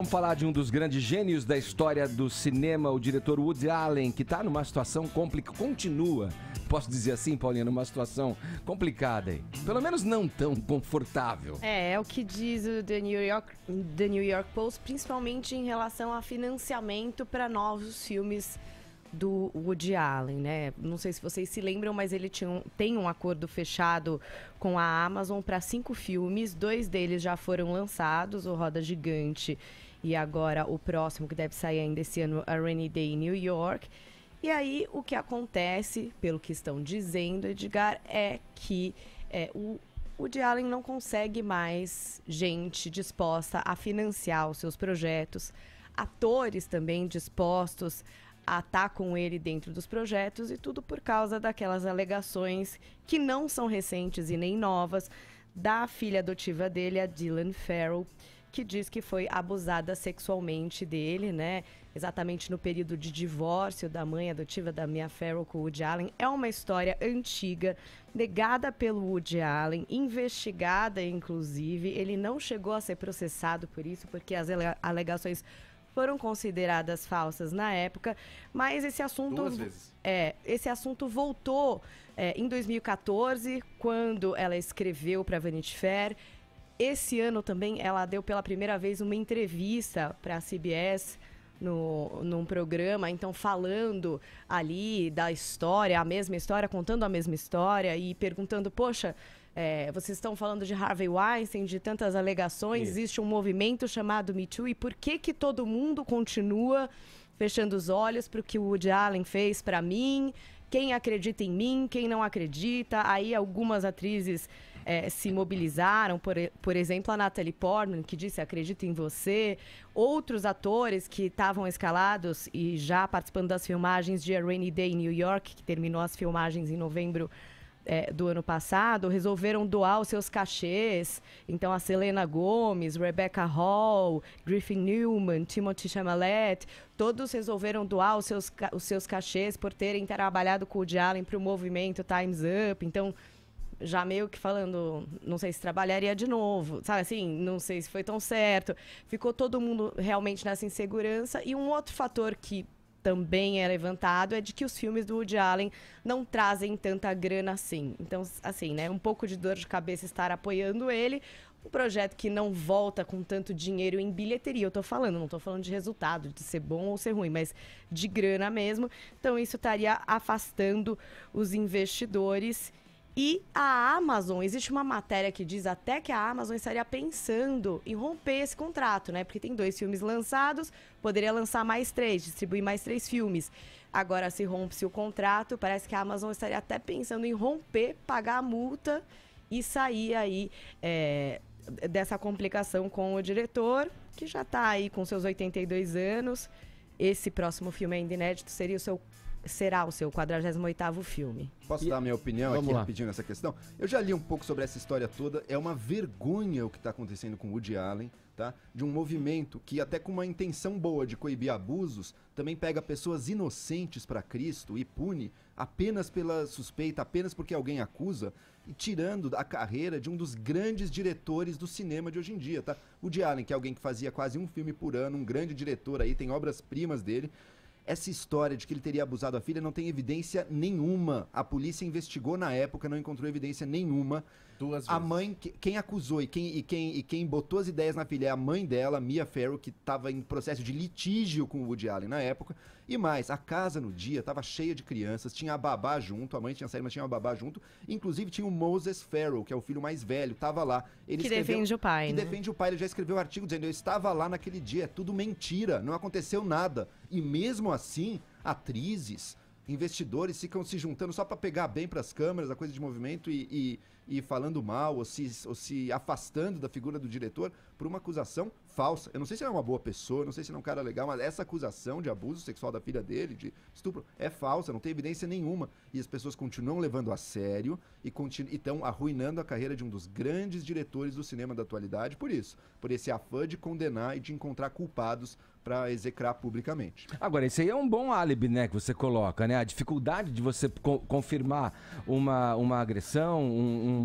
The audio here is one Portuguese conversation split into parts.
Vamos falar de um dos grandes gênios da história do cinema, o diretor Woody Allen, que está numa situação complicada, continua, posso dizer assim, Paulinha, numa situação complicada aí. Pelo menos não tão confortável. É o que diz o The New York Post, principalmente em relação a financiamento para novos filmes do Woody Allen, né? Não sei se vocês se lembram, mas ele tem um acordo fechado com a Amazon para 5 filmes. 2 deles já foram lançados, o Roda Gigante e agora o próximo, que deve sair ainda esse ano, A Rainy Day in New York. E aí, o que acontece, pelo que estão dizendo, Edgar, é que o Woody Allen não consegue mais gente disposta a financiar os seus projetos, atores também dispostos a estar com ele dentro dos projetos, e tudo por causa daquelas alegações que não são recentes e nem novas, da filha adotiva dele, a Dylan Farrow, que diz que foi abusada sexualmente dele, né? Exatamente no período de divórcio da mãe adotiva da Mia Farrow com o Woody Allen. É uma história antiga, negada pelo Woody Allen, investigada inclusive. Ele não chegou a ser processado por isso, porque as alegações foram consideradas falsas na época, mas esse assunto... 2 vezes. Esse assunto voltou em 2014, quando ela escreveu para Vanity Fair. Esse ano também ela deu pela primeira vez uma entrevista para a CBS num programa, então falando ali da história, a mesma história, contando a mesma história e perguntando, poxa, vocês estão falando de Harvey Weinstein, de tantas alegações, existe um movimento chamado Me Too, e por que todo mundo continua fechando os olhos para o que o Woody Allen fez para mim? Quem acredita em mim, quem não acredita? Aí algumas atrizes se mobilizaram, por exemplo, a Natalie Portman, que disse acredito em você. Outros atores que estavam escalados e já participando das filmagens de A Rainy Day in New York, que terminou as filmagens em novembro do ano passado, resolveram doar os seus cachês. Então a Selena Gomez, Rebecca Hall, Griffin Newman, Timothée Chalamet, todos resolveram doar os seus cachês por terem trabalhado com o Woody Allen para o movimento Time's Up. Então, já meio que falando, não sei se trabalharia de novo, sabe assim, não sei se foi tão certo. Ficou todo mundo realmente nessa insegurança. E um outro fator que também é levantado é de que os filmes do Woody Allen não trazem tanta grana assim. Então, assim, né, um pouco de dor de cabeça estar apoiando ele. Um projeto que não volta com tanto dinheiro em bilheteria, não tô falando de resultado, de ser bom ou ser ruim, mas de grana mesmo. Então, isso estaria afastando os investidores. E a Amazon, existe uma matéria que diz até que a Amazon estaria pensando em romper esse contrato, né? Porque tem 2 filmes lançados, poderia lançar mais 3, distribuir mais 3 filmes. Agora, se rompe-se o contrato, parece que a Amazon estaria até pensando em romper, pagar a multa e sair aí dessa complicação com o diretor, que já está aí com seus 82 anos. Esse próximo filme ainda inédito será o seu 48º filme. Posso dar a minha opinião Vamos aqui lá. rapidinho nessa questão? Eu já li um pouco sobre essa história toda. É uma vergonha o que está acontecendo com o Woody Allen, tá? De um movimento que, até com uma intenção boa de coibir abusos, também pega pessoas inocentes para Cristo e pune apenas pela suspeita, apenas porque alguém acusa, e tirando a carreira de um dos grandes diretores do cinema de hoje em dia, tá? Woody Allen, que é alguém que fazia quase um filme por ano, um grande diretor aí, tem obras-primas dele. Essa história de que ele teria abusado a filha não tem evidência nenhuma. A polícia investigou na época, não encontrou evidência nenhuma. 2 vezes. A mãe, quem acusou e quem botou as ideias na filha é a mãe dela, Mia Farrow, que estava em processo de litígio com o Woody Allen na época. E mais, a casa no dia estava cheia de crianças, tinha a babá junto, a mãe tinha saído, mas tinha a babá junto. Inclusive tinha o Moses Farrow, que é o filho mais velho, estava lá. Defende o pai, né? Defende o pai, ele já escreveu um artigo dizendo, eu estava lá naquele dia, é tudo mentira, não aconteceu nada. E mesmo assim, atrizes, investidores ficam se juntando só para pegar bem para as câmeras, a coisa de movimento e falando mal ou se afastando da figura do diretor por uma acusação falsa. Eu não sei se ele é uma boa pessoa, não sei se ele é um cara legal, mas essa acusação de abuso sexual da filha dele, de estupro, é falsa, não tem evidência nenhuma. E as pessoas continuam levando a sério e estão arruinando a carreira de um dos grandes diretores do cinema da atualidade por isso, por esse afã de condenar e de encontrar culpados para execrar publicamente. Agora, esse aí é um bom álibi, né, que você coloca, né? A dificuldade de você confirmar uma agressão,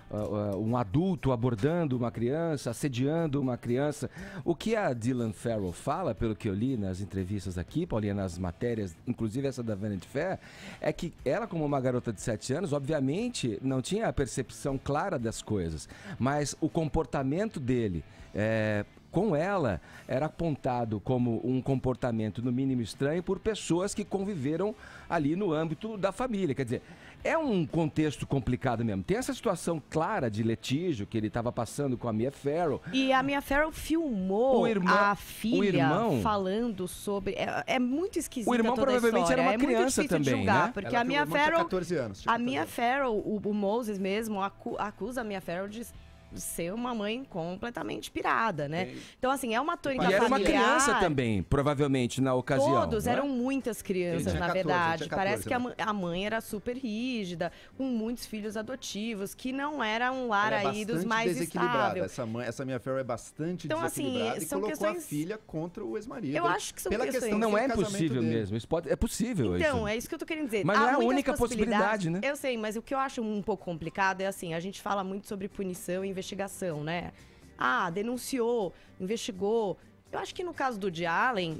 um adulto abordando uma criança, assediando uma criança. O que a Dylan Farrow fala, pelo que eu li nas entrevistas aqui, Paulinha, nas matérias, inclusive essa da Vanity Fair, é que ela, como uma garota de 7 anos, obviamente não tinha a percepção clara das coisas, mas o comportamento dele com ela era apontado como um comportamento no mínimo estranho por pessoas que conviveram ali no âmbito da família. Quer dizer, é um contexto complicado mesmo. Tem essa situação clara de litígio que ele estava passando com a Mia Farrow. E a Mia Farrow filmou a filha falando sobre... É muito esquisito. O irmão toda provavelmente era uma criança também, julgar, né? Porque a Mia Farrow... 14 anos. A Mia Farrow, o Moses mesmo, acusa a Mia Farrow de ser uma mãe completamente pirada, né? Então, assim, é uma tônica familiar. E era uma criança também, provavelmente, na ocasião. Todos, eram muitas crianças, na verdade. Parece que a mãe era super rígida, com muitos filhos adotivos, que não era um lar aí dos mais estáveis. Essa Mia Farrow é bastante então, desequilibrada assim, e são colocou questões... a filha contra o ex-marido. Eu acho que são questões... Não é impossível mesmo, isso é possível. Então, é isso que eu tô querendo dizer. Mas não é a única possibilidade, né? Eu sei, mas o que eu acho um pouco complicado é assim, a gente fala muito sobre punição e investigação, né? Denunciou, investigou. Eu acho que no caso do Woody Allen,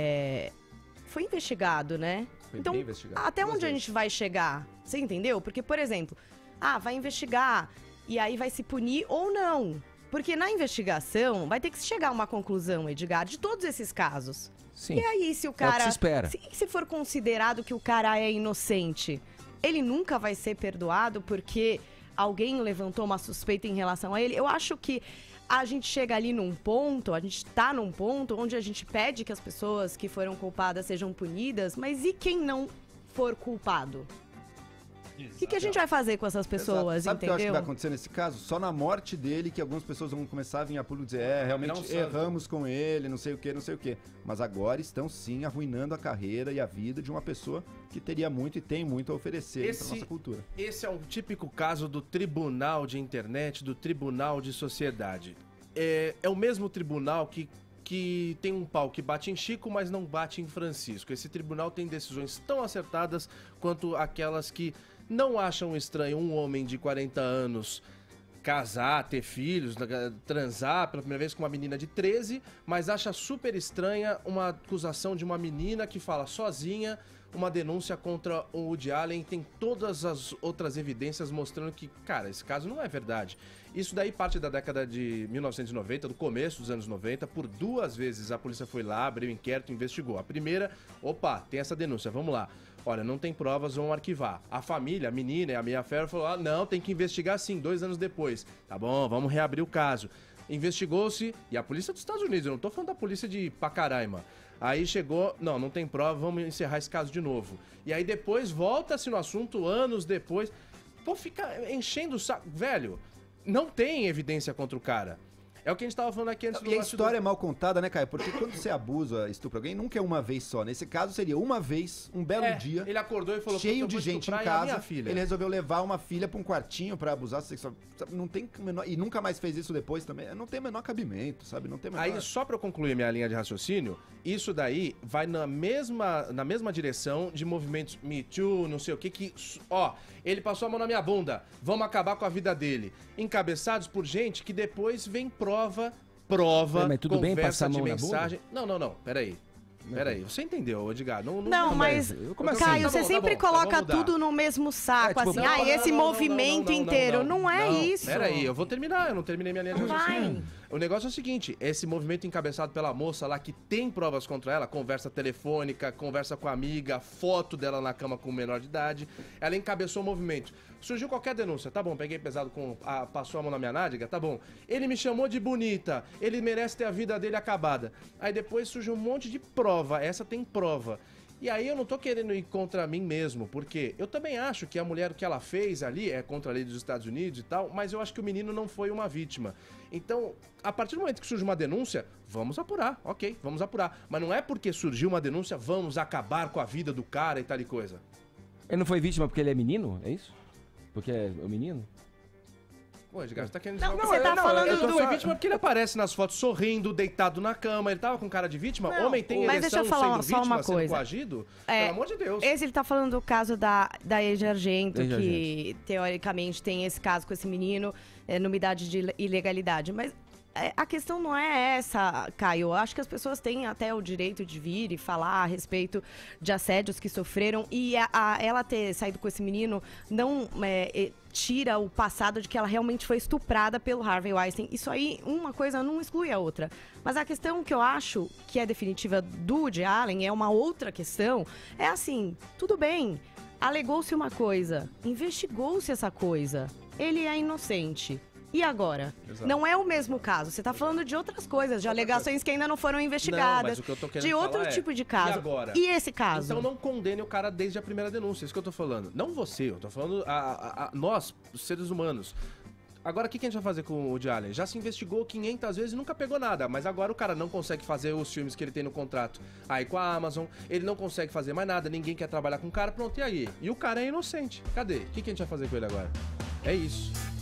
foi investigado, né? Foi então, bem investigado. Até onde a gente vai chegar? Você entendeu? Porque, por exemplo, vai investigar e aí vai se punir ou não. Porque na investigação vai ter que chegar a uma conclusão, Edgar, de todos esses casos. Sim. E aí, se o cara... É o que se espera. Se for considerado que o cara é inocente, ele nunca vai ser perdoado porque alguém levantou uma suspeita em relação a ele. Eu acho que a gente chega ali num ponto, a gente tá num ponto onde a gente pede que as pessoas que foram culpadas sejam punidas, mas e quem não for culpado? O que a gente vai fazer com essas pessoas, Sabe o que eu entendeu? acho que vai acontecer nesse caso? Só na morte dele que algumas pessoas vão começar a vir a público dizer realmente erramos com ele, não sei o que. Mas agora estão sim arruinando a carreira e a vida de uma pessoa que teria muito e tem muito a oferecer para nossa cultura. Esse é um típico caso do tribunal de internet, do tribunal de sociedade. É o mesmo tribunal que tem um pau que bate em Chico, mas não bate em Francisco. Esse tribunal tem decisões tão acertadas quanto aquelas que não acham estranho um homem de 40 anos casar, ter filhos, transar pela primeira vez com uma menina de 13, mas acha super estranha uma acusação de uma menina que fala sozinha, uma denúncia contra o Woody Allen, tem todas as outras evidências mostrando que, cara, esse caso não é verdade. Isso daí parte da década de 1990, do começo dos anos 90, por 2 vezes a polícia foi lá, abriu inquérito, investigou. A primeira, tem essa denúncia, vamos lá. Olha, não tem provas, vamos arquivar. A família, a menina e a Mia Farrow falou, não, tem que investigar sim, 2 anos depois. Tá bom, vamos reabrir o caso. Investigou-se, e a polícia dos Estados Unidos, eu não tô falando da polícia de Pacaraima. Aí chegou, não tem prova, vamos encerrar esse caso de novo. E aí depois volta-se no assunto, anos depois. Fica enchendo o saco. Velho, não tem evidência contra o cara. É o que a gente tava falando aqui antes do E a história é mal contada, né, Caio? Porque quando você abusa, estupra alguém, nunca é uma vez só. Nesse caso, seria uma vez, um belo dia. Ele acordou e falou, cheio de gente em casa. Filha. Ele resolveu levar uma filha pra um quartinho pra abusar sexual. Não tem menor, e nunca mais fez isso depois também. Não tem menor cabimento, sabe? Não tem menor... Aí, só pra eu concluir minha linha de raciocínio, isso daí vai na mesma direção de movimentos Me Too, não sei o que, ele passou a mão na minha bunda, vamos acabar com a vida dele. Encabeçados por gente que depois vem prova, mas tudo bem passar a mão de mensagem. Na bunda? Não, peraí, você entendeu, Edgar? Não, mas, Caio, você sempre coloca tudo no mesmo saco, esse movimento inteiro. Não é isso. Peraí, eu vou terminar, eu não terminei minha linha de raciocínio. O negócio é o seguinte, esse movimento encabeçado pela moça lá que tem provas contra ela, conversa telefônica, conversa com a amiga, foto dela na cama com menor de idade, ela encabeçou o movimento. Surgiu qualquer denúncia, tá bom, peguei pesado passou a mão na minha nádega, tá bom. Ele me chamou de bonita, ele merece ter a vida dele acabada. Aí depois surgiu um monte de prova, essa tem prova. E aí eu não tô querendo ir contra mim mesmo, porque eu também acho que a mulher, o que ela fez ali é contra a lei dos Estados Unidos e tal, mas eu acho que o menino não foi uma vítima. Então, a partir do momento que surge uma denúncia, vamos apurar, ok, vamos apurar. Mas não é porque surgiu uma denúncia, vamos acabar com a vida do cara e tal e coisa. Ele não foi vítima porque ele é menino? É isso? Porque é o menino? Pô, Edgar, você tá querendo Não, dizer você tá falando eu do... não é vítima porque ele aparece nas fotos sorrindo, deitado na cama. Ele tava com cara de vítima? Não, Homem tem mas ereção deixa eu falar sendo só vítima, uma sendo coisa. coagido? É, Pelo amor de Deus. Ele tá falando do caso da Eija Argento, Eija que teoricamente tem esse caso com esse menino, numidade de ilegalidade. Mas a questão não é essa, Caio. Eu acho que as pessoas têm até o direito de vir e falar a respeito de assédios que sofreram. E ela ter saído com esse menino não tira o passado de que ela realmente foi estuprada pelo Harvey Weinstein. Isso aí, uma coisa não exclui a outra. Mas a questão que eu acho que é definitiva do Woody Allen é uma outra questão. É assim, tudo bem, alegou-se uma coisa, investigou-se essa coisa. Ele é inocente. E agora? Exato. Não é o mesmo caso. Você está falando de outras coisas, de alegações que ainda não foram investigadas. Não, mas o que eu tô querendo de outro falar tipo de e caso. agora? E esse caso? Então não condene o cara desde a primeira denúncia. Isso que eu tô falando. Não você, eu tô falando nós, os seres humanos. Agora, o que a gente vai fazer com o Woody Allen? Já se investigou 500 vezes e nunca pegou nada. Mas agora o cara não consegue fazer os filmes que ele tem no contrato aí com a Amazon. Ele não consegue fazer mais nada. Ninguém quer trabalhar com o cara. Pronto, e aí? E o cara é inocente. Cadê? O que a gente vai fazer com ele agora? É isso.